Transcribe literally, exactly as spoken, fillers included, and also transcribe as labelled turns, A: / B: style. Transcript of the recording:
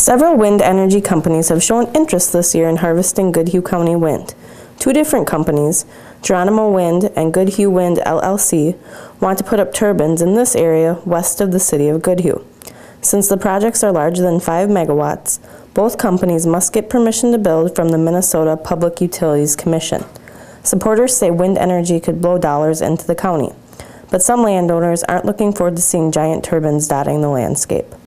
A: Several wind energy companies have shown interest this year in harvesting Goodhue County wind. Two different companies, Geronimo Wind and Goodhue Wind L L C, want to put up turbines in this area west of the city of Goodhue. Since the projects are larger than five megawatts, both companies must get permission to build from the Minnesota Public Utilities Commission. Supporters say wind energy could blow dollars into the county, but some landowners aren't looking forward to seeing giant turbines dotting the landscape.